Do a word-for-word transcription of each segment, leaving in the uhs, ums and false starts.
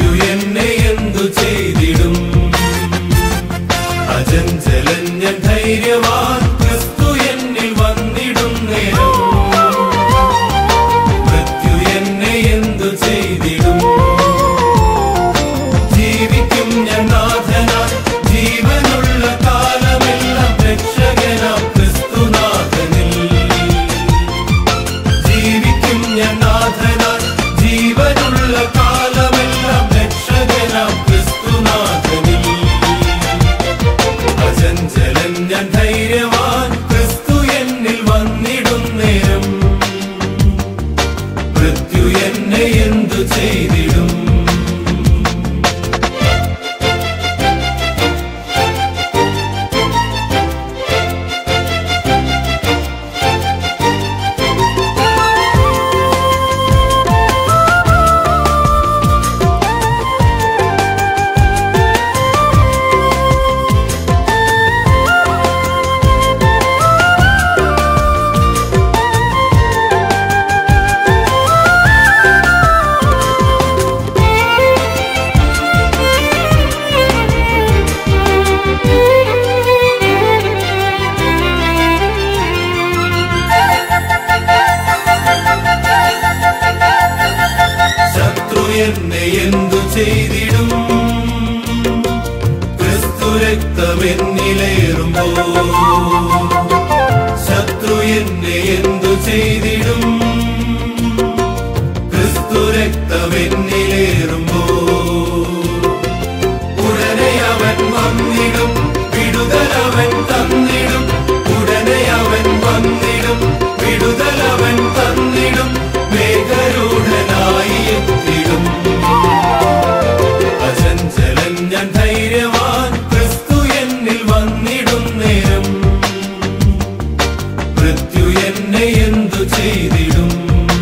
മൃത്യു എന്നെ എന്തു ചെയ്തിടും? അചഞ്ചലൻ ഞാൻ ധൈര്യവാൻ, ക്രിസ്തു എന്നിൽ വന്നിടും നേരം. മൃത്യു എന്നെ എന്തു ചെയ്തിടും? ജീവിക്കും ഞാൻ നാഥനാൽ, ജീവനുള്ള കാലമെല്ലാം രക്ഷകനാം ക്രിസ്തുനാഥനിൽ. ജീവിക്കും ഞാൻ നാഥനാൽ, ജീവനുള്ള കാലമെല്ലാം രക്ഷകനാം ക്രിസ്തുനാഥനിൽ. അചഞ്ചലൻ ഞാൻ ധൈര്യവാൻ, ക്രിസ്തു എന്നിൽ വന്നിടും നേരം. മൃത്യു എന്നെ എന്തു ചെയ്തിടും? ശത്രു എന്നെ എന്തു ചെയ്തിടും? ക്രിസ്തു രക്തമെന്നിലേറുമ്പോ. ശത്രു എന്നെ എന്തു ചെയ്തിടും? ക്രിസ്തു രക്തമെന്നിലേറുമ്പോ. ഉടനെ അവൻ വന്നിടും, വിടുതലവൻ തന്നിടും. ഉടനെ അവൻ വന്നിടും, വിടുതലവൻ തന്നിടും. മേഘരൂഢനായി എത്തിടും. അചഞ്ചലൻ ഞാൻ ധൈര്യവാൻ, ക്രിസ്തു എന്നിൽ വന്നിടും നേരം. മൃത്യു എന്നെ എന്തു ചെയ്തിടും?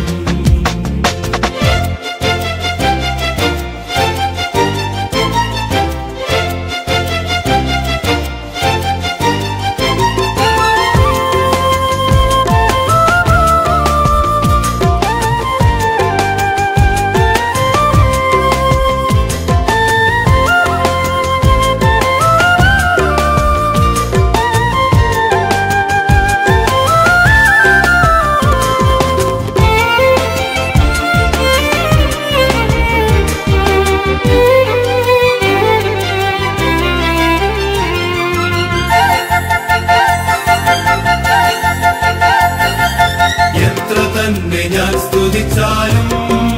എത്ര തന്നെ ഞാൻ സ്തുതിച്ചാലും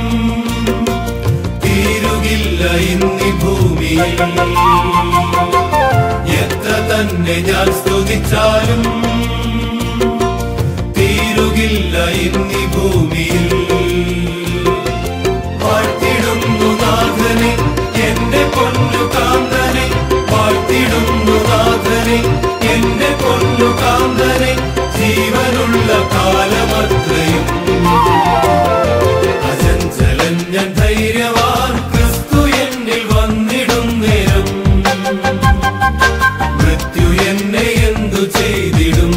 തീരുകില്ല ഇന്നീ ഭൂമിയിൽ. എത്ര തന്നെ ഞാൻ സ്തുതിച്ചാലും തീരുകില്ല ഇന്നീ ഭൂമിയിൽ. വാഴ്ത്തിടുന്നു നാഥനെ, എന്റെ പൊന്നു കാന്തനെ. വാഴ്ത്തിടുന്നു നാഥനെ, എന്റെ പൊന്നു കാന്തനെ. ജീവനുള്ള കാലമത്രയും അചഞ്ചലൻ ഞാൻ ധൈര്യവാൻ, ക്രിസ്തു എന്നിൽ വന്നിടും നേരം. മൃത്യു എന്നെ എന്തു ചെയ്തിടും?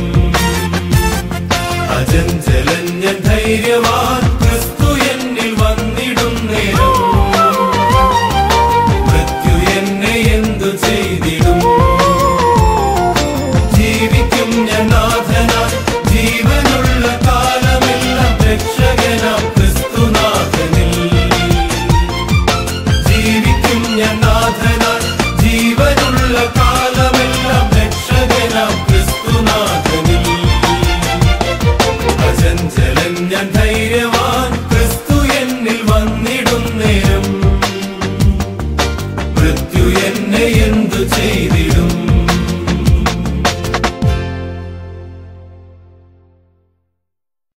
അചഞ്ചലൻ ഞാൻ ധൈര്യവാൻ, ക്രിസ്തു എന്നിൽ വന്നിടും നേരം. മൃത്യു എന്നെ എന്തു ചെയ്തിടും? ജീവിക്കും ഞാൻ നാഥനാൽ, ജീവനുള്ള കാലമെല്ലാം രക്ഷകനാം ക്രിസ്തുനാഥനിൽ. ജീവിക്കും ഞാൻ നാഥനാൽ, ജീവനുള്ള കാലമെല്ലാം രക്ഷകനാം ക്രിസ്തുനാഥനിൽ. അചഞ്ചലൻ ഞാൻ ധൈര്യവാൻ, ക്രിസ്തു എന്നിൽ വന്നിടും നേരം. മൃത്യു എന്നെ എന്തു ചെയ്തിടും?